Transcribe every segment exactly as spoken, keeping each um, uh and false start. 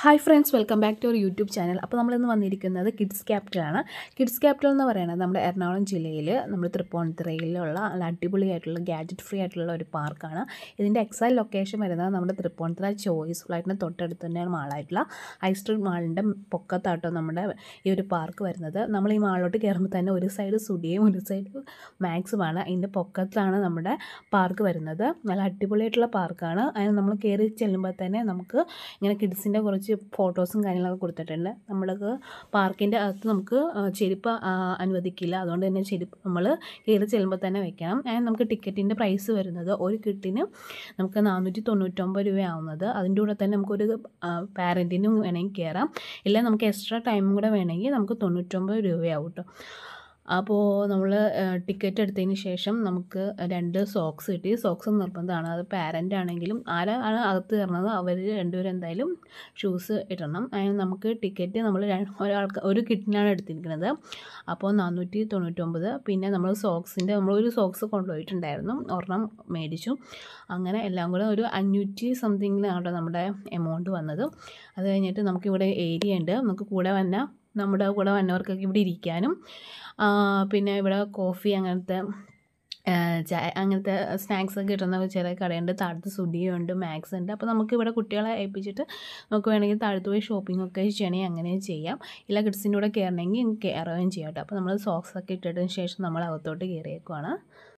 Hi friends, welcome back to our YouTube channel. അപ്പോൾ നമ്മളിന്ന് വന്നിരിക്കുന്നത് കിഡ്സ് ക്യാപിറ്റലാണ്. കിഡ്സ് ക്യാപിറ്റൽ എന്ന് പറയുന്നത് നമ്മുടെ എറണാകുളം ജില്ലയിൽ നമ്മൾ തൃപ്പൂണിത്തുറയിലുള്ള നല്ല അടിപൊളിയായിട്ടുള്ള ഗാഡ്ജറ്റ് ഫ്രീ ആയിട്ടുള്ള ഒരു പാർക്കാണ്. ഇതിൻ്റെ എക്സാക്ട് ലൊക്കേഷൻ വരുന്നത് നമ്മുടെ തൃപ്പൂണിത്തുറ ചോയ്സ് ഫ്ലൈറ്റിന് തൊട്ടടുത്ത് തന്നെയാണ് മാളായിട്ടുള്ള ഹൈ സ്ട്രീറ്റ് മാളിൻ്റെ പൊക്കത്താട്ടോ നമ്മുടെ ഈ ഒരു പാർക്ക് വരുന്നത്. നമ്മൾ ഈ മാളിലോട്ട് കയറുമ്പോൾ തന്നെ ഒരു സൈഡ് സുഡിയും ഒരു സൈഡ് മാക്സുമാണ്. ഇതിൻ്റെ പൊക്കത്താണ് നമ്മുടെ പാർക്ക് വരുന്നത്. നല്ല അടിപൊളിയായിട്ടുള്ള പാർക്കാണ്. അതിന് നമ്മൾ കയറി ചെല്ലുമ്പോൾ തന്നെ നമുക്ക് ഇങ്ങനെ കിഡ്സിൻ്റെ കുറച്ച് ഫോട്ടോസും കാര്യങ്ങളൊക്കെ കൊടുത്തിട്ടുണ്ട്. നമ്മൾക്ക് പാർക്കിൻ്റെ അകത്ത് നമുക്ക് ചെരുപ്പ് അനുവദിക്കില്ല, അതുകൊണ്ട് തന്നെ ചെരുപ്പ് നമ്മൾ കയറി ചെല്ലുമ്പോൾ തന്നെ വെക്കണം. ആൻഡ് നമുക്ക് ടിക്കറ്റിൻ്റെ പ്രൈസ് വരുന്നത് ഒരു കിട്ടിന് നമുക്ക് നാനൂറ്റി തൊണ്ണൂറ്റൊമ്പത് രൂപയാവുന്നത്. അതിൻ്റെ കൂടെ തന്നെ നമുക്കൊരു പാരൻറ്റിനും വേണമെങ്കിൽ കയറാം, ഇല്ല നമുക്ക് എക്സ്ട്രാ ടൈമും കൂടെ വേണമെങ്കിൽ നമുക്ക് തൊണ്ണൂറ്റൊമ്പത് രൂപയാവും കേട്ടോ. അപ്പോൾ നമ്മൾ ടിക്കറ്റ് എടുത്തതിന് ശേഷം നമുക്ക് രണ്ട് സോക്സ് കിട്ടി. സോക്സ് നിർബന്ധമാണ്. അത് പാരൻ്റ് ആണെങ്കിലും ആരാണ് അകത്ത് കയറുന്നത് അവർ രണ്ടുപേരും എന്തായാലും ഷൂസ് ഇടണം. അതിന് നമുക്ക് ടിക്കറ്റ് നമ്മൾ ഒരാൾക്ക് ഒരു കിറ്റിനാണ് എടുത്തിരിക്കുന്നത്. അപ്പോൾ നാനൂറ്റി തൊണ്ണൂറ്റൊമ്പത്. പിന്നെ നമ്മൾ സോക്സിൻ്റെ നമ്മളൊരു സോക്സ് കൊണ്ടുപോയിട്ടുണ്ടായിരുന്നു, ഒരെണ്ണം മേടിച്ചു. അങ്ങനെ എല്ലാം കൂടെ ഒരു അഞ്ഞൂറ്റി സംതിങ്ങിനാണ് നമ്മുടെ എമൗണ്ട് വന്നത്. അത് കഴിഞ്ഞിട്ട് നമുക്കിവിടെ ഏരിയ ഉണ്ട്, നമുക്ക് കൂടെ വന്ന നമ്മുടെ കൂടെ വന്നവർക്കൊക്കെ ഇവിടെ ഇരിക്കാനും പിന്നെ ഇവിടെ കോഫി അങ്ങനത്തെ ചായ അങ്ങനത്തെ സ്നാക്സൊക്കെ കിട്ടുന്ന ചെറിയ കടയുണ്ട്. താഴത്ത് സുഡിയുണ്ട്, മാക്സ് ഉണ്ട്. അപ്പോൾ നമുക്ക് ഇവിടെ കുട്ടികളെ ഏൽപ്പിച്ചിട്ട് നമുക്ക് വേണമെങ്കിൽ താഴത്ത് പോയി ഷോപ്പിംഗ് ഒക്കെ ചെയ്യണമെങ്കിൽ അങ്ങനെ ചെയ്യാം, ഇല്ല കിഡ്സിൻ്റെ കൂടെ കയറണമെങ്കിൽ കയറുകയും ചെയ്യാം കേട്ടോ. അപ്പോൾ നമ്മൾ സോക്സൊക്കെ ഇട്ടതിന് ശേഷം നമ്മൾ അകത്തോട്ട് കയറിയേക്കുവാണ്.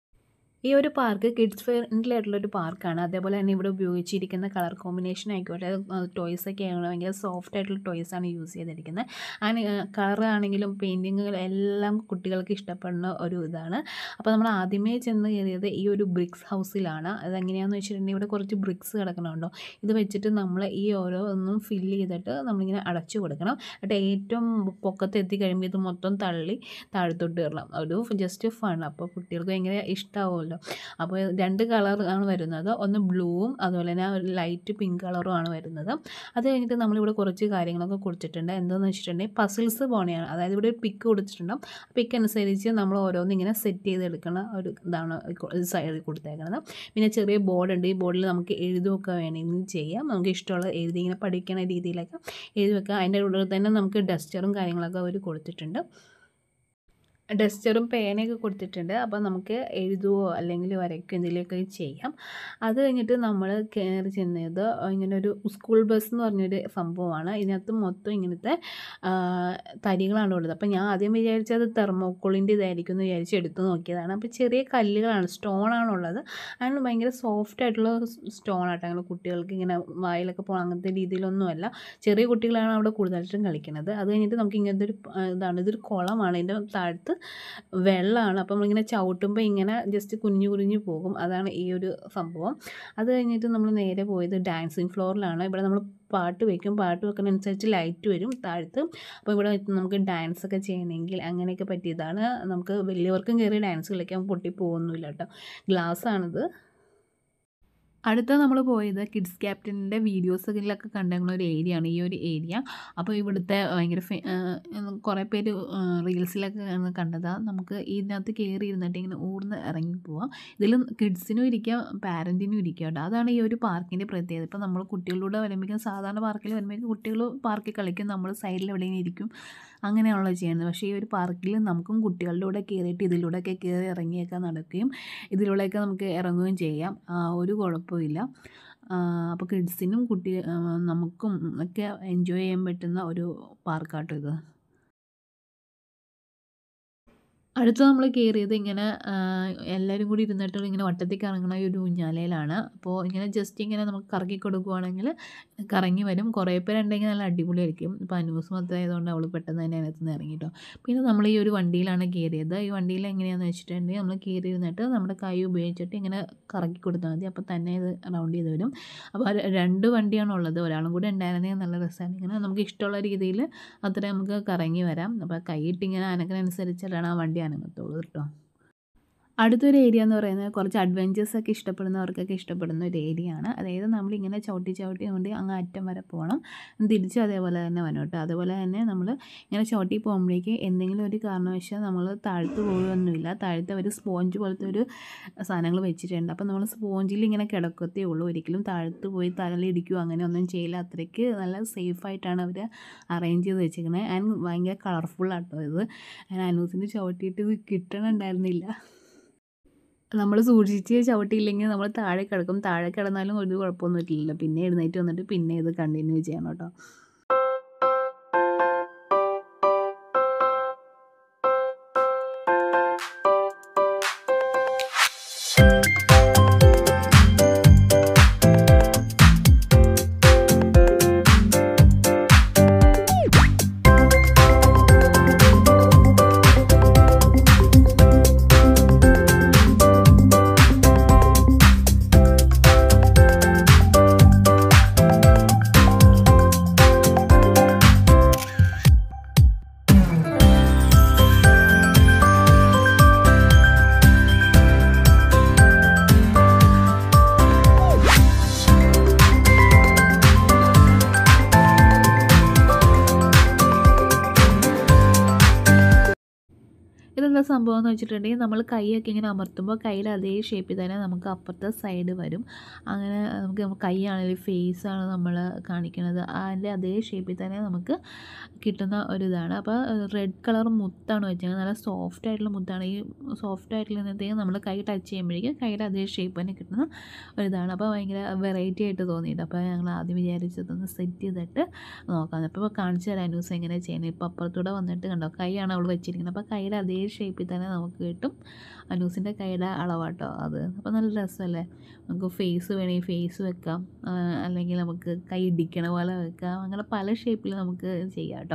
ഈ ഒരു പാർക്ക് കിഡ്സ് ഫ്രണ്ട്ലി ആയിട്ടുള്ളൊരു പാർക്കാണ്. അതേപോലെ തന്നെ ഇവിടെ ഉപയോഗിച്ചിരിക്കുന്ന കളർ കോമ്പിനേഷൻ ആയിക്കോട്ടെ, ടോയ്സൊക്കെ ആണെങ്കിൽ ഭയങ്കര സോഫ്റ്റ് ആയിട്ടുള്ള ടോയ്സാണ് യൂസ് ചെയ്തിരിക്കുന്നത്. അങ്ങനെ കളർ ആണെങ്കിലും പെയിൻറ്റിങ്ങുകൾ എല്ലാം കുട്ടികൾക്ക് ഇഷ്ടപ്പെടുന്ന ഒരു ഇതാണ്. അപ്പോൾ നമ്മൾ ആദ്യമേ ചെന്ന് കയറിയത് ഈ ഒരു ബ്രിക്സ് ഹൗസിലാണ്. അതെങ്ങനെയാണെന്ന് വെച്ചിട്ടുണ്ടെങ്കിൽ ഇവിടെ കുറച്ച് ബ്രിക്സ് കിടക്കണമുണ്ടോ, ഇത് വെച്ചിട്ട് നമ്മൾ ഈ ഓരോന്നും ഫില്ല് ചെയ്തിട്ട് നമ്മളിങ്ങനെ അടച്ചു കൊടുക്കണം. എന്നിട്ട് ഏറ്റവും പൊക്കത്ത് എത്തി കഴിയുമ്പോൾ ഇത് മൊത്തം തള്ളി താഴത്തോട്ട് കയറണം. ഒരു ജസ്റ്റ് ഫൺ. അപ്പോൾ കുട്ടികൾക്ക് ഭയങ്കര ഇഷ്ടമാവുമല്ലോ. അപ്പോൾ രണ്ട് കളർ ആണ് വരുന്നത്, ഒന്ന് ബ്ലൂവും അതുപോലെ തന്നെ ഒരു ലൈറ്റ് പിങ്ക് കളറും ആണ് വരുന്നത്. അത് കഴിഞ്ഞിട്ട് നമ്മളിവിടെ കുറച്ച് കാര്യങ്ങളൊക്കെ കൊടുത്തിട്ടുണ്ട്. എന്താണെന്ന് വെച്ചിട്ടുണ്ടെങ്കിൽ പസിൽസ് പോണെയാണ്. അതായത് ഇവിടെ ഒരു പിക്ക് കൊടുത്തിട്ടുണ്ടാവും, പിക്ക് അനുസരിച്ച് നമ്മൾ ഓരോന്നും ഇങ്ങനെ സെറ്റ് ചെയ്തെടുക്കുന്ന ഒരു ഇതാണ് സൈഡിൽ കൊടുത്തേക്കുന്നത്. പിന്നെ ചെറിയ ബോർഡ് ഉണ്ട്, ഈ ബോർഡിൽ നമുക്ക് എഴുതുമൊക്കെ വേണമെങ്കിൽ ചെയ്യാം. നമുക്ക് ഇഷ്ടമുള്ള എഴുതി ഇങ്ങനെ പഠിക്കുന്ന രീതിയിലൊക്കെ എഴുതി വെക്കാം. അതിൻ്റെ ഉള്ളിൽ തന്നെ നമുക്ക് ഡസ്റ്ററും കാര്യങ്ങളൊക്കെ അവർ കൊടുത്തിട്ടുണ്ട്. ഡസ്റ്ററും പേനയൊക്കെ കൊടുത്തിട്ടുണ്ട്. അപ്പോൾ നമുക്ക് എഴുതുകയോ അല്ലെങ്കിൽ വരയ്ക്കുകയോ എന്തെങ്കിലുമൊക്കെ ചെയ്യാം. അത് കഴിഞ്ഞിട്ട് നമ്മൾ കയറി ചെന്നത് ഇങ്ങനെ ഒരു സ്കൂൾ ബസ് എന്ന് പറഞ്ഞൊരു സംഭവമാണ്. ഇതിനകത്ത് മൊത്തം ഇങ്ങനത്തെ തരികളാണ് ഉള്ളത്. അപ്പോൾ ഞാൻ ആദ്യം വിചാരിച്ചത് തെർമോക്കോളിൻ്റെ ഇതായിരിക്കും എന്ന് വിചാരിച്ച് എടുത്ത് നോക്കിയതാണ്. അപ്പോൾ ചെറിയ കല്ലുകളാണ്, സ്റ്റോണാണുള്ളത്. അതിന് ഭയങ്കര സോഫ്റ്റ് ആയിട്ടുള്ള സ്റ്റോൺ ആട്ടോ. അങ്ങനെ കുട്ടികൾക്ക് ഇങ്ങനെ വായിലൊക്കെ പോകണം അങ്ങനത്തെ രീതിയിലൊന്നുമല്ല. ചെറിയ കുട്ടികളാണ് അവിടെ കൂടുതലായിട്ടും കളിക്കുന്നത്. അത് കഴിഞ്ഞിട്ട് നമുക്ക് ഇങ്ങനത്തെ ഒരു ഇതാണ്, ഇതൊരു കുളമാണ്. ഇതിൻ്റെ താഴത്ത് വെള്ളമാണ്. അപ്പോൾ നമ്മളിങ്ങനെ ചവിട്ടുമ്പോൾ ഇങ്ങനെ ജസ്റ്റ് കുഞ്ഞു കുഞ്ഞു പോകും. അതാണ് ഈ ഒരു സംഭവം. അത് കഴിഞ്ഞിട്ട് നമ്മൾ നേരെ പോയത് ഡാൻസിങ് ഫ്ലോറിലാണ്. ഇവിടെ നമ്മൾ പാട്ട് വയ്ക്കും, പാട്ട് വെക്കുന്നതനുസരിച്ച് ലൈറ്റ് വരും താഴത്ത്. അപ്പോൾ ഇവിടെ നമുക്ക് ഡാൻസൊക്കെ ചെയ്യണമെങ്കിൽ അങ്ങനെയൊക്കെ പറ്റിയതാണ്. നമുക്ക് വലിയവർക്കും കയറി ഡാൻസ് കളിക്കാൻ, പൊട്ടിപ്പോകുന്നില്ല കേട്ടോ. ഗ്ലാസ്സാണിത്. അടുത്ത നമ്മൾ പോയത് കിഡ്സ് ക്യാപ്റ്റൻ്റെ വീഡിയോസിലൊക്കെ കണ്ടുള്ള ഒരു ഏരിയ ആണ് ഈ ഒരു ഏരിയ. അപ്പോൾ ഇവിടുത്തെ ഭയങ്കര കുറേ പേര് റീൽസിലൊക്കെ കണ്ടതാണ്. നമുക്ക് ഇതിനകത്ത് കയറി ഇരുന്നിട്ട് ഇങ്ങനെ ഊർന്ന് ഇറങ്ങി പോവാം. ഇതിൽ കിഡ്സിനും ഇരിക്കാം പാരൻറ്റിനും ഇരിക്കാം കേട്ടോ. അതാണ് ഈ ഒരു പാർക്കിൻ്റെ പ്രത്യേകത. ഇപ്പോൾ നമ്മൾ കുട്ടികളിലൂടെ വരുമ്പോഴേക്കും സാധാരണ പാർക്കിൽ വരുമ്പോഴേക്കും കുട്ടികൾ പാർക്കിൽ കളിക്കും, നമ്മൾ സൈഡിൽ എവിടെയെങ്കിലും ഇരിക്കും, അങ്ങനെയാണല്ലോ ചെയ്യുന്നത്. പക്ഷേ ഈ ഒരു പാർക്കിൽ നമുക്കും കുട്ടികളുടെ കൂടെ കയറിയിട്ട് ഇതിലൂടെയൊക്കെ കയറി ഇറങ്ങിയൊക്കെ നടക്കുകയും ഇതിലൂടെയൊക്കെ നമുക്ക് ഇറങ്ങുകയും ചെയ്യാം, ഒരു കുഴപ്പമില്ല. അപ്പോൾ കിഡ്സിനും കുട്ടി നമുക്കും ഒക്കെ എൻജോയ് ചെയ്യാൻ പറ്റുന്ന ഒരു പാർക്കാട്ടോ ഇത്. അടുത്ത് നമ്മൾ കയറിയത് ഇങ്ങനെ എല്ലാവരും കൂടി ഇരുന്നിട്ട് ഇങ്ങനെ വട്ടത്തിൽ കറങ്ങുന്ന ഒരു ഊഞ്ഞാലയിലാണ്. അപ്പോൾ ഇങ്ങനെ ജസ്റ്റ് ഇങ്ങനെ നമുക്ക് കറക്കി കൊടുക്കുകയാണെങ്കിൽ കറങ്ങി വരും. കുറേ പേരുണ്ടെങ്കിൽ നല്ല അടിപൊളിയായിരിക്കും. ഇപ്പോൾ അനൂസ് മൊത്തമായതുകൊണ്ട് അവൾ പെട്ടെന്ന് തന്നെ അതിനകത്ത് നിന്ന് ഇറങ്ങി കേട്ടോ. പിന്നെ നമ്മൾ ഈ ഒരു വണ്ടിയിലാണ് കയറിയത്. ഈ വണ്ടിയിൽ എങ്ങനെയാണെന്ന് വെച്ചിട്ടുണ്ടെങ്കിൽ നമ്മൾ കയറി ഇരുന്നിട്ട് നമ്മുടെ കൈ ഉപയോഗിച്ചിട്ട് ഇങ്ങനെ കറക്കി കൊടുത്താൽ മതി, അപ്പോൾ തന്നെ ഇത് റൗണ്ട് ചെയ്ത് വരും. അപ്പോൾ രണ്ട് വണ്ടിയാണുള്ളത്, ഒരാളും കൂടെ ഉണ്ടായിരുന്നെങ്കിൽ നല്ല രസമാണ്. ഇങ്ങനെ നമുക്ക് ഇഷ്ടമുള്ള രീതിയിൽ അത്ര നമുക്ക് കറങ്ങി വരാം. അപ്പോൾ കൈയിട്ടിങ്ങനെ അനക്കിനനുസരിച്ചാണ് ആ വണ്ടി അനങ്ങത്തുള്ളൂ കേട്ടോ. അടുത്തൊരു ഏരിയ എന്ന് പറയുന്നത് കുറച്ച് അഡ്വെഞ്ചേഴ്സൊക്കെ ഇഷ്ടപ്പെടുന്നവർക്കൊക്കെ ഇഷ്ടപ്പെടുന്ന ഒരു ഏരിയ ആണ്. അതായത് നമ്മളിങ്ങനെ ചവിട്ടി ചവിട്ടി കൊണ്ട് അങ്ങ് അറ്റം വരെ പോകണം. തിരിച്ചും അതേപോലെ തന്നെ വരണം കേട്ടോ. അതുപോലെ തന്നെ നമ്മൾ ഇങ്ങനെ ചവിട്ടി പോകുമ്പോഴേക്ക് എന്തെങ്കിലും ഒരു കാരണവശാൽ നമ്മൾ താഴ്ത്ത് പോകുകയൊന്നുമില്ല. താഴത്തെ ഒരു സ്പോഞ്ച് പോലത്തെ ഒരു സാധനങ്ങൾ വെച്ചിട്ടുണ്ട്. അപ്പോൾ നമ്മൾ സ്പോഞ്ചിൽ ഇങ്ങനെ കിടക്കത്തേ ഉള്ളൂ. ഒരിക്കലും താഴ്ത്ത് പോയി തലയിടിക്കുകയോ അങ്ങനെ ഒന്നും ചെയ്യില്ല. അത്രയ്ക്ക് നല്ല സേഫായിട്ടാണ് അവർ അറേഞ്ച് ചെയ്ത് വെച്ചിരിക്കുന്നത്. ആൻഡ് ഭയങ്കര കളർഫുള്ളാട്ടോ ഇത്. ഞാൻ അനൂസിന് ചവിട്ടിയിട്ട് ഇത് കിട്ടണുണ്ടായിരുന്നില്ല. നമ്മൾ സൂക്ഷിച്ച് ചവിട്ടിയില്ലെങ്കിൽ നമ്മൾ താഴെ കിടക്കും. താഴെ കിടന്നാലും ഒരു കുഴപ്പമൊന്നും ഇല്ലല്ലോ. പിന്നെ എഴുന്നേറ്റ് വന്നിട്ട് പിന്നെ ഇത് കണ്ടിന്യൂ ചെയ്യണം കേട്ടോ. ഇതെന്താ സംഭവം എന്ന് വെച്ചിട്ടുണ്ടെങ്കിൽ നമ്മൾ കൈയൊക്കെ ഇങ്ങനെ അമർത്തുമ്പോൾ കൈയുടെ അതേ ഷേപ്പിൽ തന്നെ നമുക്ക് അപ്പുറത്തെ സൈഡ് വരും. അങ്ങനെ നമുക്ക് കൈ ആണെങ്കിലും ഫേസ് ആണ് നമ്മൾ കാണിക്കുന്നത്, അതിൻ്റെ അതേ ഷേപ്പിൽ തന്നെ നമുക്ക് കിട്ടുന്ന ഒരിതാണ്. അപ്പോൾ റെഡ് കളർ മുത്താണ് വെച്ചത്, നല്ല സോഫ്റ്റ് ആയിട്ടുള്ള മുത്താണ്. ഈ സോഫ്റ്റ് ആയിട്ടുള്ളതിനകത്തേക്ക് നമ്മൾ കൈ ടച്ച് ചെയ്യുമ്പോഴേക്കും കൈയുടെ അതേ ഷേപ്പ് തന്നെ കിട്ടുന്ന ഒരിതാണ്. അപ്പോൾ ഭയങ്കര വെറൈറ്റി ആയിട്ട് തോന്നിയിട്ട് അപ്പോൾ ഞങ്ങൾ ആദ്യം വിചാരിച്ചതൊന്ന് സെറ്റ് ചെയ്തിട്ട് നോക്കാം. അപ്പോൾ കാണിച്ചു തരാം ന്യൂസ് എങ്ങനെ ചെയ്യുന്നത്. ഇപ്പോൾ അപ്പുറത്തൂടെ വന്നിട്ട് കണ്ടോ, കൈയാണ് അവൾ വെച്ചിരിക്കുന്നത്. അപ്പോൾ കൈയുടെ അതേ ഷേപ്പിൽ തന്നെ നമുക്ക് കിട്ടും. അനൂസിൻ്റെ കൈയുടെ അളവാട്ടോ അത്. അപ്പോൾ നല്ല രസമല്ലേ. നമുക്ക് ഫേസ് വേണമെങ്കിൽ ഫേസ് വെക്കാം, അല്ലെങ്കിൽ നമുക്ക് കൈ ഇടിക്കണ പോലെ വെക്കാം. അങ്ങനെ പല ഷേപ്പിൽ നമുക്ക് ചെയ്യാം കേട്ടോ.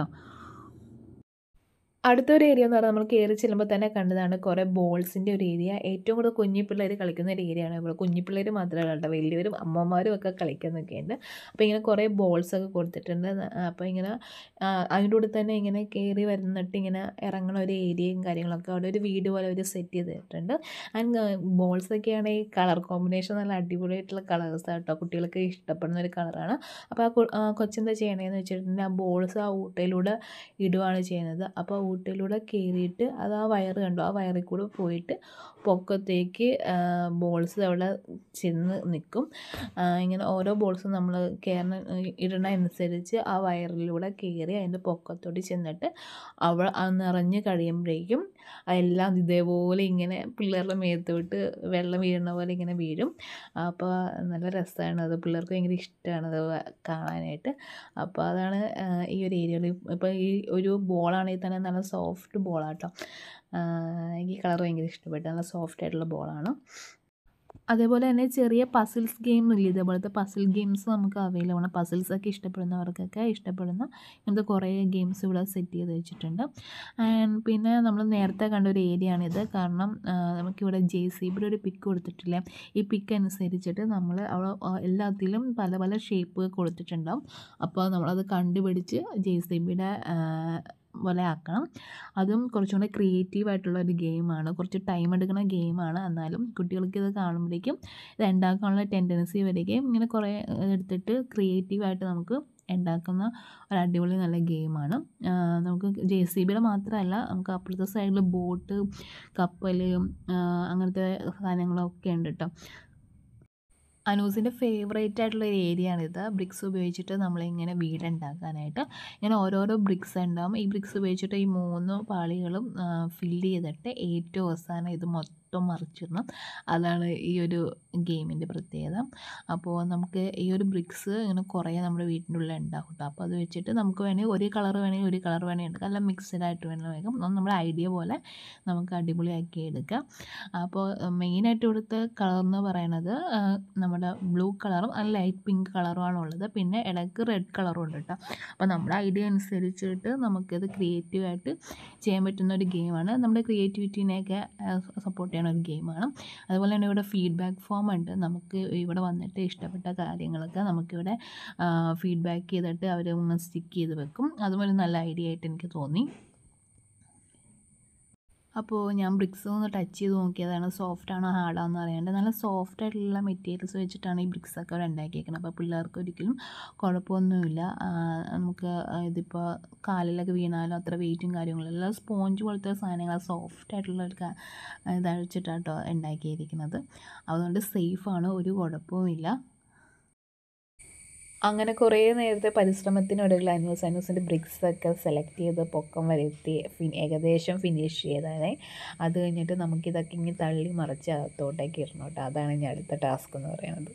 അടുത്തൊരു ഏരിയ എന്ന് പറഞ്ഞാൽ നമ്മൾ കയറി ചെല്ലുമ്പോൾ തന്നെ കണ്ടതാണ് കുറേ ബോൾസിൻ്റെ ഒരു ഏരിയ. ഏറ്റവും കൂടുതൽ കുഞ്ഞി പിള്ളേർ കളിക്കുന്ന ഒരു ഏരിയയാണ് ഇവിടെ. കുഞ്ഞി പിള്ളേർ മാത്രമല്ല കേട്ടോ, വലിയവരും അമ്മമാരും ഒക്കെ കളിക്കുന്നൊക്കെ ഉണ്ട്. അപ്പോൾ ഇങ്ങനെ കുറേ ബോൾസൊക്കെ കൊടുത്തിട്ടുണ്ട്. അപ്പോൾ ഇങ്ങനെ അതിൻ്റെ കൂടെ തന്നെ ഇങ്ങനെ കയറി വരുന്നിട്ട് ഇങ്ങനെ ഇറങ്ങുന്ന ഒരു ഏരിയയും കാര്യങ്ങളൊക്കെ അവിടെ ഒരു വീട് പോലെ ഒരു സെറ്റ് ചെയ്തിട്ടുണ്ട്. ആൻഡ് ബോൾസൊക്കെ ആണെങ്കിൽ കളർ കോമ്പിനേഷൻ നല്ല അടിപൊളിയായിട്ടുള്ള കളേഴ്സ് കേട്ടോ, കുട്ടികൾക്ക് ഇഷ്ടപ്പെടുന്ന ഒരു കളറാണ്. അപ്പോൾ ആ കൊച്ചെന്താ ചെയ്യണതെന്ന് വെച്ചിട്ടുണ്ടെങ്കിൽ ആ ബോൾസ് ആ ഊട്ടയിലൂടെ ഇടുകയാണ് ചെയ്യുന്നത്. അപ്പോൾ ഊട്ടയിലൂടെ കയറിയിട്ട് അത് ആ വയറ് കണ്ടോ, ആ വയറിൽ കൂടെ പോയിട്ട് പൊക്കത്തേക്ക് ബോൾസ് അവിടെ ചെന്ന് നിൽക്കും. ഇങ്ങനെ ഓരോ ബോൾസും നമ്മൾ കയറുന്ന ഇടണ അനുസരിച്ച് ആ വയറിലൂടെ കയറി അതിൻ്റെ പൊക്കത്തോട്ട് ചെന്നിട്ട് അവ നിറഞ്ഞ് കഴിയുമ്പോഴേക്കും എല്ലാം ഇതേപോലെ ഇങ്ങനെ പിള്ളേരുടെ മേത്തോട്ട് വെള്ളം വീഴുന്ന പോലെ ഇങ്ങനെ വീഴും. അപ്പോൾ നല്ല രസമാണ് അത്, പിള്ളേർക്ക് ഭയങ്കര ഇഷ്ടമാണ് അത് കാണാനായിട്ട്. അപ്പോൾ അതാണ് ഈ ഒരു ഏരിയയിൽ. ഇപ്പോൾ ഈ ഒരു ബോളാണെങ്കിൽ തന്നെ നല്ല സോഫ്റ്റ് ബോളാട്ടോ. എനിക്ക് ഈ കളർ ഭയങ്കര ഇഷ്ടപ്പെട്ടു, നല്ല സോഫ്റ്റ് ആയിട്ടുള്ള ബോളാണ്. അതേപോലെ തന്നെ ചെറിയ പസിൽസ് ഗെയിം ഇല്ല, ഇതേപോലത്തെ പസിൽ ഗെയിംസ് നമുക്ക് അവൈലബിൾ ആണ്. പസിൽസൊക്കെ ഇഷ്ടപ്പെടുന്നവർക്കൊക്കെ ഇഷ്ടപ്പെടുന്ന ഇങ്ങനത്തെ കുറേ ഗെയിംസ് ഇവിടെ സെറ്റ് ചെയ്ത് വെച്ചിട്ടുണ്ട്. ആൻഡ് പിന്നെ നമ്മൾ നേരത്തെ കണ്ട ഒരു ഏരിയ ആണിത്. കാരണം നമുക്കിവിടെ ജെ സി ബിയുടെ ഒരു പിക്ക് കൊടുത്തിട്ടില്ലേ, ഈ പിക്ക് അനുസരിച്ചിട്ട് നമ്മൾ അവിടെ എല്ലാത്തിലും പല പല ഷേപ്പ് കൊടുത്തിട്ടുണ്ടാവും. അപ്പോൾ നമ്മളത് കണ്ടുപിടിച്ച് ജെ സി ബിയുടെ പോലെ ആക്കണം. അതും കുറച്ചും കൂടെ ക്രിയേറ്റീവായിട്ടുള്ള ഒരു ഗെയിമാണ്, കുറച്ച് ടൈം എടുക്കുന്ന ഗെയിമാണ്. എന്നാലും കുട്ടികൾക്ക് ഇത് കാണുമ്പോഴേക്കും ഇത് ഉണ്ടാക്കാനുള്ള ടെൻഡൻസി വരികയും ഇങ്ങനെ കുറേ എടുത്തിട്ട് ക്രിയേറ്റീവായിട്ട് നമുക്ക് ഉണ്ടാക്കുന്ന ഒരു അടിപൊളി നല്ല ഗെയിമാണ്. നമുക്ക് ജെ സി ബിയുടെ മാത്രമല്ല, നമുക്ക് അപ്പുറത്തെ സൈഡിൽ ബോട്ട്, കപ്പൽ, അങ്ങനത്തെ സാധനങ്ങളൊക്കെ ഉണ്ട് കേട്ടോ. അനൂസിൻ്റെ ഫേവറേറ്റ് ആയിട്ടുള്ള ഒരു ഏരിയ ആണിത്. ബ്രിക്സ് ഉപയോഗിച്ചിട്ട് നമ്മളിങ്ങനെ വീടുണ്ടാക്കാനായിട്ട് ഇങ്ങനെ ഓരോരോ ബ്രിക്സ് ഉണ്ടാകും. ഈ ബ്രിക്സ് ഉപയോഗിച്ചിട്ട് ഈ മൂന്ന് പാളികളും ഫില്ല് ചെയ്തിട്ട് ഏറ്റവും അവസാനം ഇത് മൊത്തം മറിച്ചിടണം. അതാണ് ഈ ഒരു ഗെയിമിൻ്റെ പ്രത്യേകത. അപ്പോൾ നമുക്ക് ഈ ഒരു ബ്രിക്സ് ഇങ്ങനെ കുറേ നമ്മുടെ വീട്ടിൻ്റെ ഉള്ളിൽ ഉണ്ടാവും കേട്ടോ. അപ്പോൾ അത് വെച്ചിട്ട് നമുക്ക് വേണമെങ്കിൽ ഒരു കളർ വേണമെങ്കിൽ ഒരു കളർ വേണമെങ്കിൽ എടുക്കാം, അല്ല മിക്സഡ് ആയിട്ട് വേണമെങ്കിൽ നമ്മുടെ ഐഡിയ പോലെ നമുക്ക് അടിപൊളിയാക്കി എടുക്കാം. അപ്പോൾ മെയിനായിട്ട് ഇവിടുത്തെ കളർ എന്ന് പറയുന്നത് നമ്മുടെ ബ്ലൂ കളറും ആ ലൈറ്റ് പിങ്ക് കളറുമാണ് ഉള്ളത്. പിന്നെ ഇടയ്ക്ക് റെഡ് കളറും ഉണ്ട് കേട്ടോ. അപ്പോൾ നമ്മുടെ ഐഡിയ അനുസരിച്ചിട്ട് നമുക്കിത് ക്രിയേറ്റീവായിട്ട് ചെയ്യാൻ പറ്റുന്ന ഒരു ഗെയിമാണ്. നമ്മുടെ ക്രിയേറ്റിവിറ്റീനെയൊക്കെ സപ്പോർട്ട് ചെയ്യുന്ന ഒരു ഗെയിമാണ്. അതുപോലെ തന്നെ ഇവിടെ ഫീഡ്ബാക്ക് ഫോം ഉണ്ട്. നമുക്ക് ഇവിടെ വന്നിട്ട് ഇഷ്ടപ്പെട്ട കാര്യങ്ങളൊക്കെ നമുക്കിവിടെ ഫീഡ്ബാക്ക് ചെയ്തിട്ട് അവർ സ്റ്റിക്ക് ചെയ്ത് വെക്കും. അതുപോലെ നല്ല ഐഡിയ ആയിട്ട് എനിക്ക് തോന്നി. അപ്പോൾ ഞാൻ ബ്രിക്സ് ഒന്ന് ടച്ച് ചെയ്ത് നോക്കിയതാണ് സോഫ്റ്റാണോ ഹാർഡാണെന്ന് അറിയാണ്ട്. നല്ല സോഫ്റ്റ് ആയിട്ടുള്ള മെറ്റീരിയൽസ് വെച്ചിട്ടാണ് ഈ ബ്രിക്സൊക്കെ അവിടെ ഉണ്ടാക്കിയേക്കുന്നത്. അപ്പോൾ പിള്ളേർക്ക് ഒരിക്കലും കുഴപ്പമൊന്നുമില്ല. നമുക്ക് ഇതിപ്പോൾ കാലിലൊക്കെ വീണാലും അത്ര വെയിറ്റും കാര്യങ്ങളും എല്ലാം സ്പോഞ്ച് പോലത്തെ സാധനങ്ങൾ സോഫ്റ്റ് ആയിട്ടുള്ള ഒരു ഇതാണ് വെച്ചിട്ടാണ് കേട്ടോ ഉണ്ടാക്കിയിരിക്കുന്നത്. അതുകൊണ്ട് സേഫാണ്, ഒരു കുഴപ്പവുമില്ല. അങ്ങനെ കുറേ നേരത്തെ പരിശ്രമത്തിനൊടുവിൽ അനൂസ് അനൂസിൻ്റെ ബ്രിക്സൊക്കെ സെലക്ട് ചെയ്ത് പൊക്കം വരുത്തി ഫിൻ ഏകദേശം ഫിനിഷ് ചെയ്തതേ. അത് കഴിഞ്ഞിട്ട് നമുക്കിതൊക്കെ ഇങ്ങനെ തള്ളി മറിച്ച് അകത്തോട്ടേക്ക് ഇടണം കേട്ടോ. അതാണ് ഇനി അടുത്ത ടാസ്ക് എന്ന് പറയുന്നത്.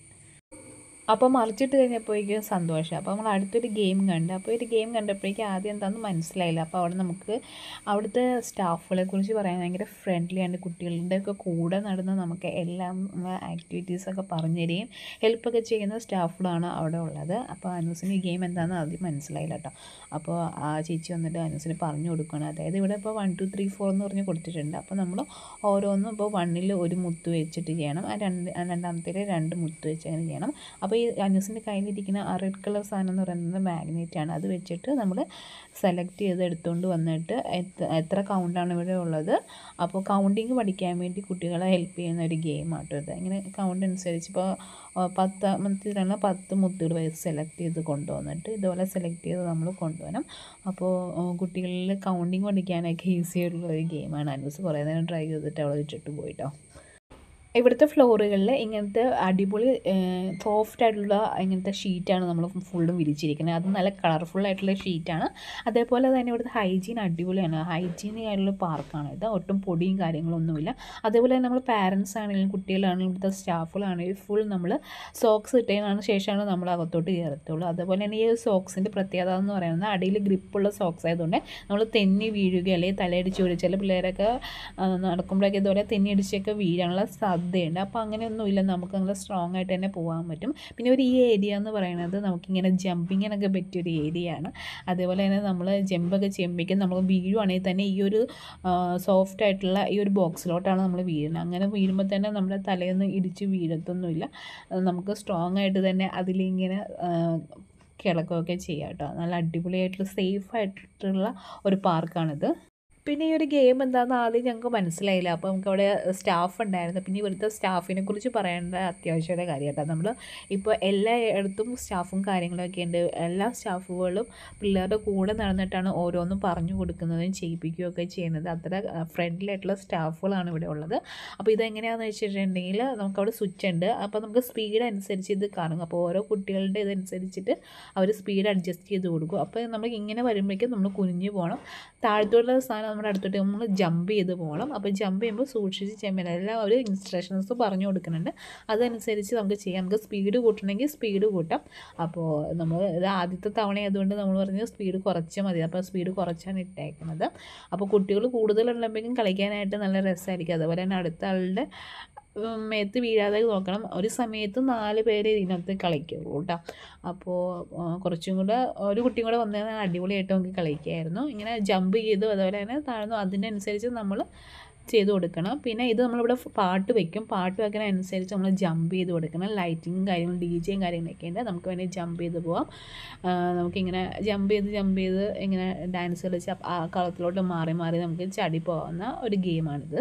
അപ്പോൾ മറിച്ചിട്ട് കഴിഞ്ഞപ്പോഴേക്കും സന്തോഷം. അപ്പോൾ നമ്മൾ അടുത്തൊരു ഗെയിം കണ്ട്. അപ്പോൾ ഒരു ഗെയിം കണ്ടപ്പോഴേക്കും ആദ്യം എന്താണെന്ന് മനസ്സിലായില്ല. അപ്പോൾ അവിടെ നമുക്ക് അവിടുത്തെ സ്റ്റാഫുകളെ കുറിച്ച് പറയാൻ ഭയങ്കര ഫ്രണ്ട്ലി ആണ്. കുട്ടികളുടെ ഒക്കെ കൂടെ നടന്ന് നമുക്ക് എല്ലാം ആക്ടിവിറ്റീസൊക്കെ പറഞ്ഞു തരികയും ഹെൽപ്പൊക്കെ ചെയ്യുന്ന സ്റ്റാഫുകളാണ് അവിടെ ഉള്ളത്. അപ്പോൾ അനൂസിന് ഈ ഗെയിം എന്താണെന്ന് ആദ്യം മനസ്സിലായില്ല കേട്ടോ. അപ്പോൾ ആ ചേച്ചി വന്നിട്ട് അനൂസിന് പറഞ്ഞു കൊടുക്കുകയാണ്. അതായത് ഇവിടെ ഇപ്പോൾ വൺ ടു ത്രീ ഫോർ എന്ന് പറഞ്ഞ് കൊടുത്തിട്ടുണ്ട്. അപ്പോൾ നമ്മൾ ഓരോന്നും ഇപ്പോൾ വണ്ണിൽ ഒരു മുത്ത് വെച്ചിട്ട് ചെയ്യണം, ആ രണ്ട് രണ്ടാമത്തേൽ രണ്ട് മുത്ത് വെച്ച് അങ്ങനെ ചെയ്യണം. അപ്പോൾ ഈ അനൂസിൻ്റെ കയ്യിലിരിക്കുന്ന ആ റെഡ് കളർ സാധനം എന്ന് പറയുന്നത് മാഗ്നറ്റാണ്. അത് വെച്ചിട്ട് നമ്മൾ സെലക്ട് ചെയ്ത് എടുത്തുകൊണ്ട് വന്നിട്ട് എത്ര എത്ര കൗണ്ടാണ് ഇവിടെ ഉള്ളത്. അപ്പോൾ കൗണ്ടിങ് പഠിക്കാൻ വേണ്ടി കുട്ടികളെ ഹെൽപ്പ് ചെയ്യുന്ന ഒരു ഗെയിമാട്ടോ ഇത്. ഇങ്ങനെ കൗണ്ട് അനുസരിച്ച് ഇപ്പോൾ പത്താമത്തേലാണ് പത്ത് മുത്തുകൾ വെച്ച് സെലക്ട് ചെയ്ത് കൊണ്ടുവന്നിട്ട് ഇതുപോലെ സെലക്ട് ചെയ്ത് നമ്മൾ കൊണ്ടുവരണം. അപ്പോൾ കുട്ടികളിൽ കൗണ്ടിങ് പഠിക്കാനൊക്കെ ഈസി ആയിട്ടുള്ള ഒരു ഗെയിമാണ്. അനൂസ് കുറേ നേരം ട്രൈ ചെയ്തിട്ട് അവൾ വെച്ചിട്ട് പോയിട്ടോ. ഇവിടുത്തെ ഫ്ലോറുകളിൽ ഇങ്ങനത്തെ അടിപൊളി സോഫ്റ്റ് ആയിട്ടുള്ള ഇങ്ങനത്തെ ഷീറ്റാണ് നമ്മൾ ഫുള്ളും വിരിച്ചിരിക്കുന്നത്. അത് നല്ല കളർഫുൾ ആയിട്ടുള്ള ഷീറ്റാണ്. അതേപോലെ തന്നെ ഇവിടുത്തെ ഹൈജീൻ അടിപൊളിയാണ്. ഹൈജീനിക് ആയിട്ടുള്ള പാർക്കാണ് ഇത്. ഒട്ടും പൊടിയും കാര്യങ്ങളൊന്നുമില്ല. അതേപോലെ തന്നെ നമ്മൾ പാരൻസ് ആണെങ്കിലും കുട്ടികളാണെങ്കിലും ഇവിടുത്തെ സ്റ്റാഫുകളാണെങ്കിലും ഫുൾ നമ്മൾ സോക്സ് ഇട്ടതിന് ശേഷമാണ് നമ്മൾ അകത്തോട്ട് കയറത്തുള്ളൂ. അതേപോലെ തന്നെ ഈ സോക്സിൻ്റെ പ്രത്യേകത എന്ന് പറയുന്നത് അടിയിൽ ഗ്രിപ്പുള്ള സോക്സ് ആയതുകൊണ്ട് നമ്മൾ തെന്നി വീഴുകയോ അല്ലെങ്കിൽ തലയടിച്ച് വീഴുക. ചില പിള്ളേരൊക്കെ നടക്കുമ്പോഴൊക്കെ ഇതുപോലെ തെന്നി അടിച്ചൊക്കെ വീഴാനുള്ള സാധ്യതയുണ്ട്. അപ്പോൾ അങ്ങനെയൊന്നുമില്ല, നമുക്ക് നല്ല സ്ട്രോങ് ആയിട്ട് തന്നെ പോകാൻ പറ്റും. പിന്നെ ഒരു ഈ ഏരിയ എന്ന് പറയുന്നത് നമുക്കിങ്ങനെ ജമ്പിങ്ങിനൊക്കെ പറ്റിയൊരു ഏരിയയാണ്. അതേപോലെ തന്നെ നമ്മൾ ജമ്പൊക്കെ ചെയ്യുമ്പോഴേക്കും നമ്മൾ വീഴുവാണെങ്കിൽ തന്നെ ഈ ഒരു സോഫ്റ്റ് ആയിട്ടുള്ള ഈ ഒരു ബോക്സിലോട്ടാണ് നമ്മൾ വീഴുന്നത്. അങ്ങനെ വീഴുമ്പോൾ തന്നെ നമ്മുടെ തലയൊന്നും ഇടിച്ച് വീഴത്തൊന്നുമില്ല. നമുക്ക് സ്ട്രോങ് ആയിട്ട് തന്നെ അതിലിങ്ങനെ കിടക്കുകയൊക്കെ ചെയ്യാം കേട്ടോ. നല്ല അടിപൊളിയായിട്ടുള്ള സേഫായിട്ടുള്ള ഒരു പാർക്കാണിത്. പിന്നെ ഈ ഒരു ഗെയിം എന്താണെന്ന് ആദ്യം ഞങ്ങൾക്ക് മനസ്സിലായില്ല. അപ്പോൾ നമുക്ക് അവിടെ സ്റ്റാഫ് ഉണ്ടായിരുന്നു. പിന്നെ ഇവിടുത്തെ സ്റ്റാഫിനെ കുറിച്ച് പറയേണ്ട അത്യാവശ്യമായ കാര്യം കേട്ടോ. നമ്മൾ ഇപ്പോൾ എല്ലായിടത്തും സ്റ്റാഫും കാര്യങ്ങളൊക്കെ ഉണ്ട്. എല്ലാ സ്റ്റാഫുകളും പിള്ളേരുടെ കൂടെ നടന്നിട്ടാണ് ഓരോന്നും പറഞ്ഞു കൊടുക്കുന്നതും ചെയ്യിപ്പിക്കുകയൊക്കെ ചെയ്യുന്നത്. അത്ര ഫ്രണ്ട്ലി ആയിട്ടുള്ള സ്റ്റാഫുകളാണ് ഇവിടെ ഉള്ളത്. അപ്പോൾ ഇതെങ്ങനെയാണെന്ന് വെച്ചിട്ടുണ്ടെങ്കിൽ നമുക്കവിടെ സ്വിച്ച് ഉണ്ട്. അപ്പോൾ നമുക്ക് സ്പീഡ് അനുസരിച്ച് ഇത് കറങ്ങും. അപ്പോൾ ഓരോ കുട്ടികളുടെ ഇതനുസരിച്ചിട്ട് അവർ സ്പീഡ് അഡ്ജസ്റ്റ് ചെയ്ത് കൊടുക്കും. അപ്പോൾ നമ്മൾ ഇങ്ങനെ വരുമ്പോഴേക്കും നമ്മൾ കുനിഞ്ഞു പോകണം. താഴത്തോട്ടുള്ള സാധനം നമ്മുടെ അടുത്തോട്ട് നമ്മൾ ജമ്പ് ചെയ്ത് പോകണം. അപ്പോൾ ജമ്പ് ചെയ്യുമ്പോൾ സൂക്ഷിച്ച് ചെയ്യാൻ എല്ലാം ഒരു ഇൻസ്ട്രക്ഷൻസ് പറഞ്ഞു കൊടുക്കുന്നുണ്ട്. അതനുസരിച്ച് നമുക്ക് ചെയ്യാം. നമുക്ക് സ്പീഡ് കൂട്ടണമെങ്കിൽ സ്പീഡ് കൂട്ടാം. അപ്പോൾ നമ്മൾ ഇത് ആദ്യത്തെ തവണ ആയതുകൊണ്ട് നമ്മൾ പറഞ്ഞ് സ്പീഡ് കുറച്ചാൽ മതി. അപ്പോൾ സ്പീഡ് കുറച്ചാണ് ഇട്ടേക്കുന്നത്. അപ്പോൾ കുട്ടികൾ കൂടുതലുള്ളപ്പോഴേക്കും കളിക്കാനായിട്ട് നല്ല രസമായിരിക്കും. അതുപോലെ തന്നെ അടുത്ത ആളുടെ മേത്ത് വീഴാതെ നോക്കണം. ഒരു സമയത്ത് നാല് പേര് ഇതിനകത്ത് കളിക്കുള്ളൂ കേട്ടോ. അപ്പോൾ കുറച്ചും കൂടെ ഒരു കുട്ടിയും കൂടെ വന്നു കഴിഞ്ഞാൽ അടിപൊളിയായിട്ട് നമുക്ക് കളിക്കായിരുന്നു. ഇങ്ങനെ ജമ്പ് ചെയ്തു അതുപോലെ തന്നെ താഴ്ന്നു അതിനനുസരിച്ച് നമ്മൾ ചെയ്ത് കൊടുക്കണം. പിന്നെ ഇത് നമ്മളിവിടെ പാട്ട് വയ്ക്കും. പാട്ട് വയ്ക്കുന്നതനുസരിച്ച് നമ്മൾ ജമ്പ് ചെയ്ത് കൊടുക്കണം. ലൈറ്റിങ്ങും കാര്യങ്ങളും ഡി ജെയും കാര്യങ്ങളൊക്കെ ഉണ്ട്. നമുക്ക് വേണമെങ്കിൽ ജമ്പ് ചെയ്ത് പോവാം. നമുക്കിങ്ങനെ ജമ്പ് ചെയ്ത് ജമ്പ് ചെയ്ത് ഇങ്ങനെ ഡാൻസ് കളിച്ച് ആ കളത്തിലോട്ട് മാറി മാറി നമുക്ക് ചടി പോകാവുന്ന ഒരു ഗെയിമാണിത്.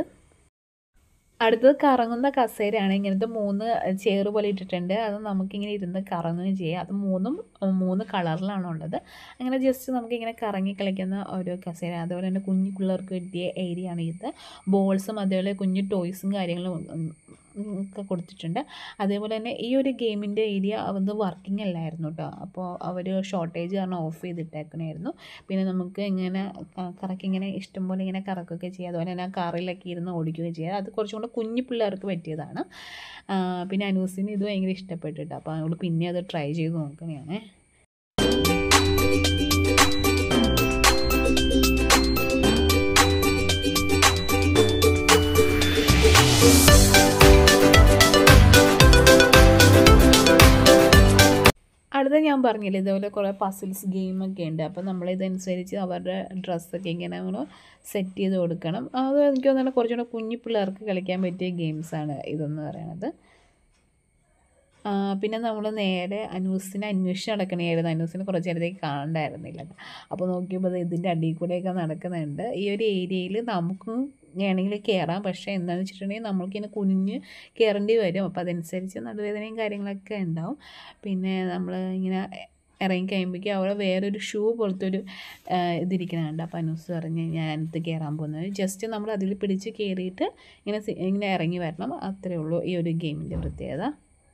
അടുത്തത് കറങ്ങുന്ന കസേരയാണ്. ഇങ്ങനത്തെ മൂന്ന് ചെയർ പോലെ ഇട്ടിട്ടുണ്ട്. അത് നമുക്കിങ്ങനെ ഇരുന്ന് കറങ്ങുകയും ചെയ്യാം. അത് മൂന്നും മൂന്ന് കളറിലാണ് ഉള്ളത്. അങ്ങനെ ജസ്റ്റ് നമുക്കിങ്ങനെ കറങ്ങി കളിക്കുന്ന ഒരു കസേര. അതുപോലെ തന്നെ കുഞ്ഞു പിള്ളേർക്ക് പറ്റിയ ഏരിയ ആണ് ഇത്. ബോൾസും അതേപോലെ കുഞ്ഞു ടോയ്സും കാര്യങ്ങളും ഒക്കെ കൊടുത്തിട്ടുണ്ട്. അതേപോലെ തന്നെ ഈ ഒരു ഗെയിമിൻ്റെ ഏരിയ അത് വർക്കിംഗ് അല്ലായിരുന്നു കേട്ടോ. അപ്പോൾ അവർ ഷോർട്ടേജ് കാരണം ഓഫ് ചെയ്തിട്ടേക്കണമായിരുന്നു. പിന്നെ നമുക്ക് ഇങ്ങനെ കറക്കി ഇങ്ങനെ ഇഷ്ടംപോലെ ഇങ്ങനെ കറക്കുകയൊക്കെ ചെയ്യാം. അതുപോലെ തന്നെ കാറിലൊക്കെ ഇരുന്ന് ഓടിക്കുകയും ചെയ്യാം. അത് കുറച്ചും കൂടെ കുഞ്ഞു പിള്ളേർക്ക് പറ്റിയതാണ്. പിന്നെ അനൂസിന് ഇത് ഭയങ്കര ഇഷ്ടപ്പെട്ടിട്ട് അപ്പോൾ അവൾ പിന്നെ അത് ട്രൈ ചെയ്ത് നോക്കണയാണ്. അടുത്ത ഞാൻ പറഞ്ഞില്ലേ ഇതേപോലെ കുറേ പസിൽസ് ഗെയിമൊക്കെ ഉണ്ട്. അപ്പോൾ നമ്മളിതനുസരിച്ച് അവരുടെ ഡ്രസ്സൊക്കെ ഇങ്ങനെ നമ്മൾ സെറ്റ് ചെയ്ത് കൊടുക്കണം. അത് എനിക്ക് തോന്നുന്നു കുറച്ചുകൂടെ കുഞ്ഞു പിള്ളേർക്ക് കളിക്കാൻ പറ്റിയ ഗെയിംസാണ് ഇതെന്ന് പറയുന്നത്. പിന്നെ നമ്മൾ നേരെ അനൂസിനെ അന്വേഷിച്ച് നടക്കണമായിരുന്നു. അനൂസിനെ കുറച്ച് നേരത്തേക്ക് കാണണ്ടായിരുന്നില്ല. അപ്പോൾ നോക്കിയപ്പോൾ ഇതിൻ്റെ അടിയിൽ കൂടെയൊക്കെ നടക്കുന്നുണ്ട്. ഈ ഒരു ഏരിയയിൽ നമുക്കും വേണമെങ്കിൽ കയറാം. പക്ഷേ എന്താണെന്ന് വെച്ചിട്ടുണ്ടെങ്കിൽ നമ്മൾക്കിങ്ങനെ കുനിഞ്ഞ് കയറേണ്ടി വരും. അപ്പോൾ അതനുസരിച്ച് നടുവേദനയും കാര്യങ്ങളൊക്കെ ഉണ്ടാവും. പിന്നെ നമ്മൾ ഇങ്ങനെ ഇറങ്ങി കഴിയുമ്പോഴേക്കും അവിടെ വേറൊരു ഷൂ പോലത്തെ ഒരു ഇതിരിക്കുന്നുണ്ട്. അപ്പോൾ അനൂസ് പറഞ്ഞ് ഞാൻ അതിനകത്ത് കയറാൻ പോകുന്നത്. ജസ്റ്റ് നമ്മൾ അതിൽ പിടിച്ച് കയറിയിട്ട് ഇങ്ങനെ ഇങ്ങനെ ഇറങ്ങി വരണം. അത്രയേ ഉള്ളൂ ഈ ഒരു ഗെയിമിൻ്റെ പ്രത്യേകത.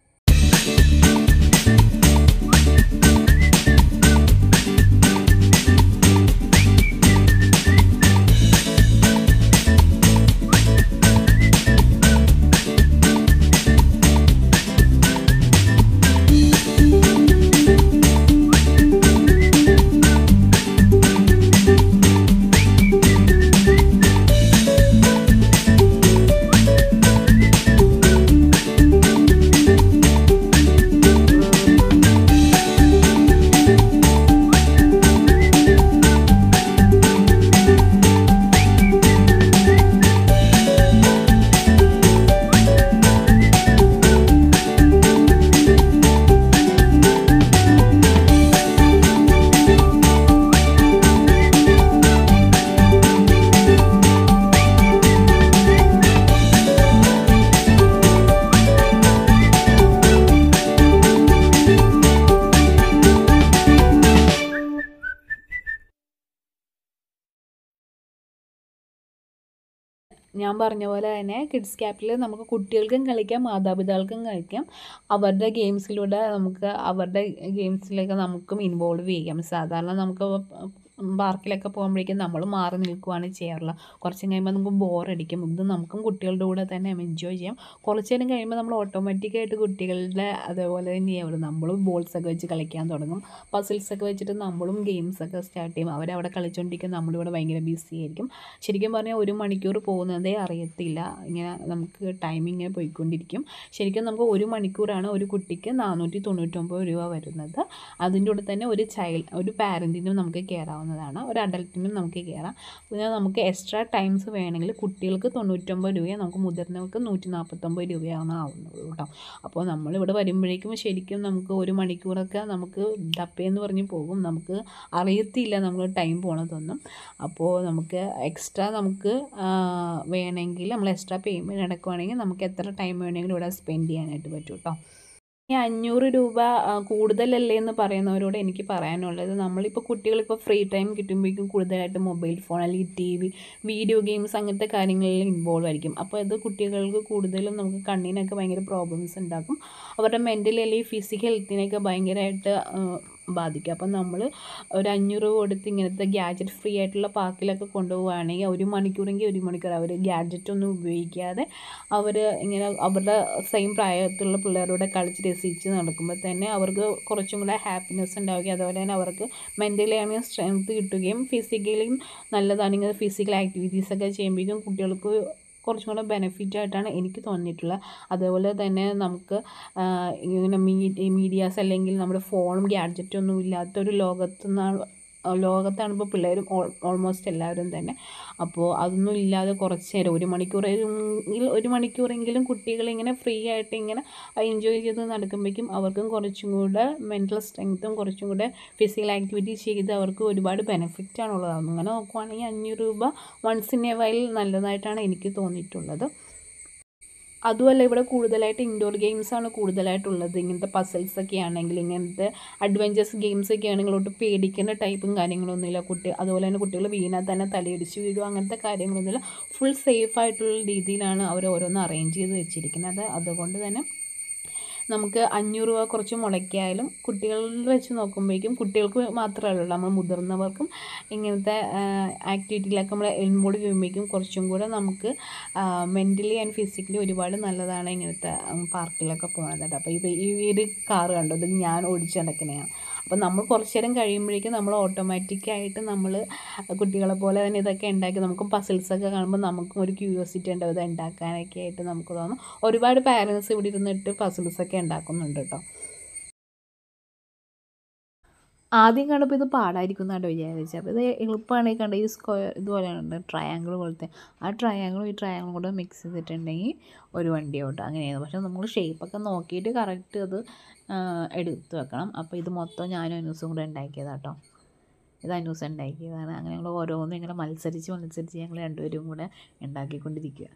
ഞാൻ പറഞ്ഞ പോലെ തന്നെ കിഡ്സ് ക്യാപ്പിൽ നമുക്ക് കുട്ടികൾക്കും കളിക്കാം, മാതാപിതാക്കൾക്കും കളിക്കാം. അവരുടെ ഗെയിംസിലൂടെ നമുക്ക് അവരുടെ ഗെയിംസിലേക്ക് നമുക്കും ഇൻവോൾവ് ചെയ്യാം. സാധാരണ നമുക്ക് പാർക്കിലൊക്കെ പോകുമ്പോഴേക്കും നമ്മൾ മാറി നിൽക്കുകയാണ് ചെയ്യാറുള്ളത്. കുറച്ച് കഴിയുമ്പോൾ നമുക്ക് ബോറടിക്കും. ഇത് നമുക്കും കുട്ടികളുടെ കൂടെ തന്നെ എൻജോയ് ചെയ്യാം. കുറച്ച് നേരം കഴിയുമ്പോൾ നമ്മൾ ഓട്ടോമാറ്റിക്കായിട്ട് കുട്ടികളുടെ അതേപോലെ തന്നെയാവും. നമ്മളും ബോൾസൊക്കെ വെച്ച് കളിക്കാൻ തുടങ്ങും. പസിൽസൊക്കെ വെച്ചിട്ട് നമ്മളും ഗെയിംസൊക്കെ സ്റ്റാർട്ട് ചെയ്യും. അവരവിടെ കളിച്ചുകൊണ്ടിരിക്കും, നമ്മളിവിടെ ഭയങ്കര ബിസി ആയിരിക്കും. ശരിക്കും പറഞ്ഞാൽ ഒരു മണിക്കൂർ പോകുന്നതേ അറിയത്തില്ല. ഇങ്ങനെ നമുക്ക് ടൈമിങ് ഇങ്ങനെ പോയിക്കൊണ്ടിരിക്കും. ശരിക്കും നമുക്ക് ഒരു മണിക്കൂറാണ് ഒരു കുട്ടിക്ക് നാനൂറ്റി തൊണ്ണൂറ്റൊമ്പത് രൂപ വരുന്നത്. അതിൻ്റെ കൂടെ തന്നെ ഒരു ചൈൽഡ് ഒരു പാരൻറ്റിനും നമുക്ക് കയറാവുന്നതാണ്, ഒരു അഡൽറ്റിനും നമുക്ക് കയറാം. പിന്നെ നമുക്ക് എക്സ്ട്രാ ടൈംസ് വേണമെങ്കിൽ കുട്ടികൾക്ക് തൊണ്ണൂറ്റൊമ്പത് രൂപയും നമുക്ക് മുതിർന്നവർക്ക് നൂറ്റി നാൽപ്പത്തൊമ്പത് രൂപയാണ് ആവുന്നത് കേട്ടോ. അപ്പോൾ നമ്മളിവിടെ വരുമ്പോഴേക്കും ശരിക്കും നമുക്ക് ഒരു മണിക്കൂറൊക്കെ നമുക്ക് ഡപ്പയെന്ന് പറഞ്ഞ് പോകും. നമുക്ക് അറിയത്തില്ല നമ്മൾ ടൈം പോണതൊന്നും. അപ്പോൾ നമുക്ക് എക്സ്ട്രാ നമുക്ക് വേണമെങ്കിൽ നമ്മൾ എക്സ്ട്രാ പേയ്മെൻറ്റ് അടക്കുവാണെങ്കിൽ നമുക്ക് എത്ര ടൈം വേണമെങ്കിലും ഇവിടെ സ്പെൻഡ് ചെയ്യാനായിട്ട് പറ്റും കേട്ടോ. ഈ അഞ്ഞൂറ് രൂപ കൂടുതലല്ലേ എന്ന് പറയുന്നവരോട് എനിക്ക് പറയാനുള്ളത്, നമ്മളിപ്പോൾ കുട്ടികളിപ്പോൾ ഫ്രീ ടൈം കിട്ടുമ്പോഴേക്കും കൂടുതലായിട്ട് മൊബൈൽ ഫോൺ അല്ലെങ്കിൽ ടി വി വീഡിയോ ഗെയിംസ് അങ്ങനത്തെ കാര്യങ്ങളിൽ ഇൻവോൾവ് ആയിരിക്കും. അപ്പോൾ ഇത് കുട്ടികൾക്ക് കൂടുതലും നമുക്ക് കണ്ണിനൊക്കെ ഭയങ്കര പ്രോബ്ലംസ് ഉണ്ടാക്കും. അവരുടെ മെൻ്റലി അല്ലെങ്കിൽ ഫിസിക്കൽ ഹെൽത്തിനെയൊക്കെ ഭയങ്കരമായിട്ട് ബാധിക്കും. അപ്പം നമ്മൾ ഒരു അഞ്ഞൂറ് രൂപ കൊടുത്ത് ഇങ്ങനത്തെ ഗാഡ്ജറ്റ് ഫ്രീ ആയിട്ടുള്ള പാർക്കിലൊക്കെ കൊണ്ടുപോവുകയാണെങ്കിൽ ഒരു മണിക്കൂറെങ്കിൽ ഒരു മണിക്കൂർ അവർ ഗാഡ്ജറ്റൊന്നും ഉപയോഗിക്കാതെ അവർ ഇങ്ങനെ അവരുടെ സെയിം പ്രായത്തിലുള്ള പിള്ളേരോടെ കളിച്ച് രസിച്ച് നടക്കുമ്പോൾ തന്നെ അവർക്ക് കുറച്ചും കൂടെ ഹാപ്പിനെസ് ഉണ്ടാവുകയും അതുപോലെ തന്നെ അവർക്ക് മെൻ്റലി ആണെങ്കിൽ സ്ട്രെങ്ത് കിട്ടുകയും ഫിസിക്കലിയും നല്ലതാണെങ്കിൽ ഫിസിക്കൽ ആക്ടിവിറ്റീസൊക്കെ ചെയ്യുമ്പോഴേക്കും കുട്ടികൾക്ക് കുറച്ചും കൂടെ ബെനിഫിറ്റായിട്ടാണ് എനിക്ക് തോന്നിയിട്ടുള്ളത്. അതേപോലെ തന്നെ നമുക്ക് ഇങ്ങനെ മീഡിയാസ് അല്ലെങ്കിൽ നമ്മുടെ ഫോണും ഗാഡ്ജറ്റും ഒന്നും ഇല്ലാത്തൊരു ലോകത്ത് നിന്നാണ് ലോകത്താണ് ഇപ്പോൾ പിള്ളേരും ഓൾമോസ്റ്റ് എല്ലാവരും തന്നെ. അപ്പോൾ അതൊന്നും ഇല്ലാതെ കുറച്ച് നേരം ഒരു മണിക്കൂറെങ്കിൽ ഒരു മണിക്കൂറെങ്കിലും കുട്ടികളിങ്ങനെ ഫ്രീ ആയിട്ട് ഇങ്ങനെ എൻജോയ് ചെയ്ത് നടക്കുമ്പോഴേക്കും അവർക്കും കുറച്ചും കൂടെ മെൻ്റൽ സ്ട്രെങ്ത്തും കുറച്ചും കൂടെ ഫിസിക്കൽ ആക്ടിവിറ്റി ചെയ്ത് അവർക്ക് ഒരുപാട് ബെനിഫിറ്റാണുള്ളത്. അങ്ങനെ നോക്കുവാണെങ്കിൽ അഞ്ഞൂറ് രൂപ വൺസ് ഇൻ എ വൈൽ നല്ലതായിട്ടാണ് എനിക്ക് തോന്നിയിട്ടുള്ളത്. അതുമല്ല ഇവിടെ കൂടുതലായിട്ട് ഇൻഡോർ ഗെയിംസാണ് കൂടുതലായിട്ടുള്ളത്. ഇങ്ങനത്തെ പസിൽസൊക്കെ ആണെങ്കിൽ ഇങ്ങനത്തെ അഡ്വഞ്ചേഴ്സ് ഗെയിംസൊക്കെ ആണെങ്കിൽ ഒട്ടും പേടിക്കേണ്ട ടൈപ്പും കാര്യങ്ങളൊന്നുമില്ല. കുട്ടി അതുപോലെ തന്നെ കുട്ടികൾ വീണാൽ തന്നെ തലയിടിച്ച് വീഴുക അങ്ങനത്തെ കാര്യങ്ങളൊന്നുമില്ല. ഫുൾ സേഫായിട്ടുള്ള രീതിയിലാണ് അവർ ഓരോന്ന് അറേഞ്ച് ചെയ്ത് വെച്ചിരിക്കുന്നത്. അതുകൊണ്ട് തന്നെ നമുക്ക് അഞ്ഞൂറ് രൂപ കുറച്ച് മുടക്കിയായാലും കുട്ടികളിൽ വെച്ച് നോക്കുമ്പോഴേക്കും കുട്ടികൾക്ക് മാത്രമല്ല നമ്മൾ മുതിർന്നവർക്കും ഇങ്ങനത്തെ ആക്ടിവിറ്റിയിലൊക്കെ നമ്മൾ ഇൻവോൾവ് ചെയ്യുമ്പോഴേക്കും കുറച്ചും കൂടെ നമുക്ക് മെൻ്റലി ആൻഡ് ഫിസിക്കലി ഒരുപാട് നല്ലതാണ് ഇങ്ങനത്തെ പാർക്കിലൊക്കെ പോകുന്നത്. അപ്പോൾ ഇപ്പോൾ ഈ ഒരു കാറ് കണ്ടോ, ഇത് ഞാൻ ഓടിച്ച് നടക്കുന്നതാണ്. അപ്പോൾ നമ്മൾ കുറച്ച് നേരം കഴിയുമ്പോഴേക്കും നമ്മൾ ഓട്ടോമാറ്റിക്കായിട്ട് നമ്മൾ കുട്ടികളെ പോലെ തന്നെ ഇതൊക്കെ ഉണ്ടാക്കി നമുക്കും പസിൽസൊക്കെ കാണുമ്പോൾ നമുക്കും ഒരു ക്യൂരിയോസിറ്റി ഉണ്ടാവും ഇത് ഉണ്ടാക്കാനൊക്കെ ആയിട്ട് നമുക്ക് തോന്നും. ഒരുപാട് പാരൻസ് ഇവിടെ ഇരുന്നിട്ട് പസിൽസൊക്കെ ഉണ്ടാക്കുന്നുണ്ട് കേട്ടോ. ആദ്യം കണ്ടപ്പോൾ ഇത് പാടായിരിക്കും എന്നാണ് വിചാരിച്ചത്. അപ്പോൾ ഇത് എളുപ്പമാണെങ്കിൽ കണ്ട ഈ സ്ക്വയർ ഇതുപോലെയാണ് ട്രയാങ്കിൾ പോലത്തെ, ആ ട്രയാങ്കിളും ഈ ട്രയാങ്കിളും കൂടെ മിക്സ് ചെയ്തിട്ടുണ്ടെങ്കിൽ ഒരു വണ്ടി ഓട്ടം അങ്ങനെയാണ്. പക്ഷേ നമ്മൾ ഷേപ്പൊക്കെ നോക്കിയിട്ട് കറക്റ്റ് അത് എടുത്ത് വെക്കണം. അപ്പോൾ ഇത് മൊത്തം ഞാനും അനൂസും കൂടെ ഉണ്ടാക്കിയതാണ് കേട്ടോ. ഇത് അനൂസ് ഉണ്ടാക്കിയതാണ്. അങ്ങനെ ഞങ്ങൾ ഓരോന്നും ഇങ്ങനെ മത്സരിച്ച് മത്സരിച്ച് ഞങ്ങൾ രണ്ടുപേരും കൂടെ ഉണ്ടാക്കിക്കൊണ്ടിരിക്കുക.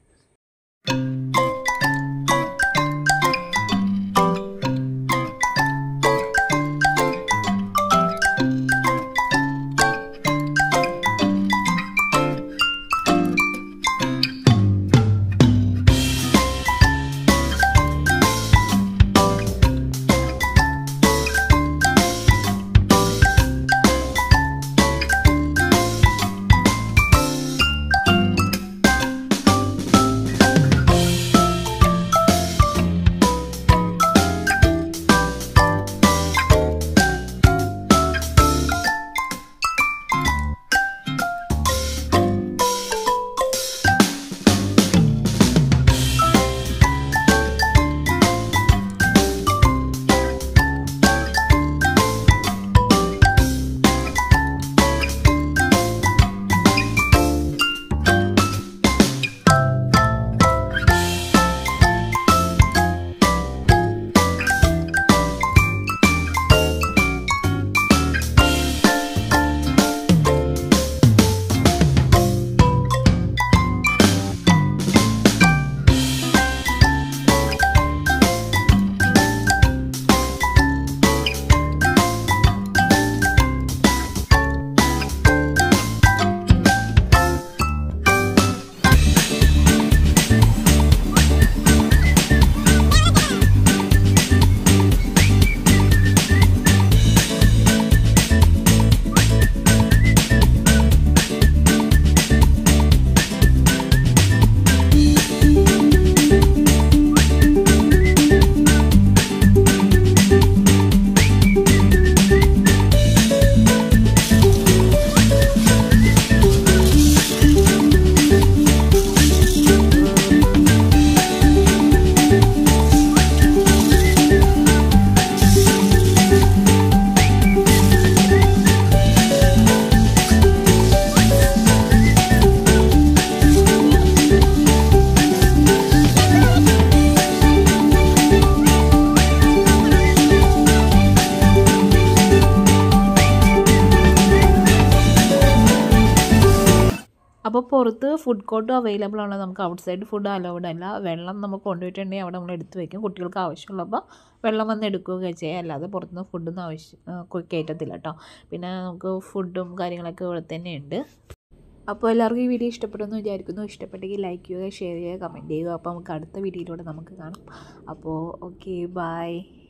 അപ്പോൾ പുറത്ത് ഫുഡ് കോർട്ടും അവൈലബിൾ ആണ്. നമുക്ക് ഔട്ട് സൈഡ് ഫുഡ് അലൗഡ് അല്ല. വെള്ളം നമുക്ക് കൊണ്ടുപോയിട്ടുണ്ടെങ്കിൽ അവിടെ നമ്മൾ എടുത്ത് വയ്ക്കും. കുട്ടികൾക്ക് ആവശ്യമുള്ളപ്പോൾ വെള്ളം വന്ന് എടുക്കുകയൊക്കെ ചെയ്യാം. അല്ലാതെ പുറത്തുനിന്ന് ഫുഡൊന്നും ആവശ്യം കയറ്റത്തില്ല കേട്ടോ. പിന്നെ നമുക്ക് ഫുഡും കാര്യങ്ങളൊക്കെ ഇവിടെ തന്നെയുണ്ട്. അപ്പോൾ എല്ലാവർക്കും ഈ വീഡിയോ ഇഷ്ടപ്പെടുമെന്ന് വിചാരിക്കുന്നു. ഇഷ്ടപ്പെട്ടെങ്കിൽ ലൈക്ക് ചെയ്യുക, ഷെയർ ചെയ്യുക, കമൻറ്റ് ചെയ്യുക. അപ്പോൾ നമുക്ക് അടുത്ത വീഡിയോയിലൂടെ നമുക്ക് കാണാം. അപ്പോൾ ഓക്കെ, ബൈ.